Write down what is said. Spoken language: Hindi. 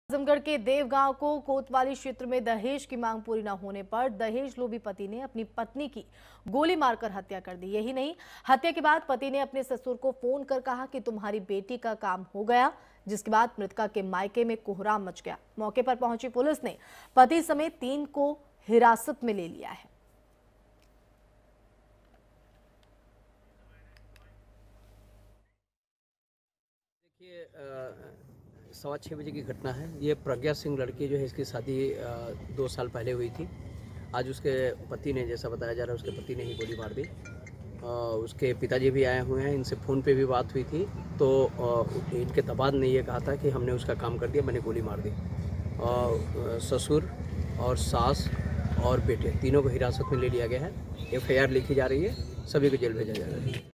आजमगढ़ के देवगांव को कोतवाली क्षेत्र में दहेज की मांग पूरी न होने पर दहेज लोभी पति ने अपनी पत्नी की गोली मारकर हत्या कर दी। यही नहीं, हत्या के बाद पति ने अपने ससुर को फोन कर कहा कि तुम्हारी बेटी का काम हो गया, जिसके बाद मृतका के मायके में कोहराम मच गया। मौके पर पहुंची पुलिस ने पति समेत 3 को हिरासत में ले लिया है। देखिए, 6:15 बजे की घटना है। ये प्रज्ञा सिंह लड़की जो है, इसकी शादी 2 साल पहले हुई थी। आज उसके पति ने, जैसा बताया जा रहा है, उसके पति ने ही गोली मार दी। उसके पिताजी भी आए हुए हैं, इनसे फ़ोन पे भी बात हुई थी। तो इनके दमाद ने ये कहा था कि हमने उसका काम कर दिया, मैंने गोली मार दी। ससुर और सास और बेटे तीनों को हिरासत में ले लिया गया है। FIR लिखी जा रही है, सभी को जेल भेजा जा रहा है।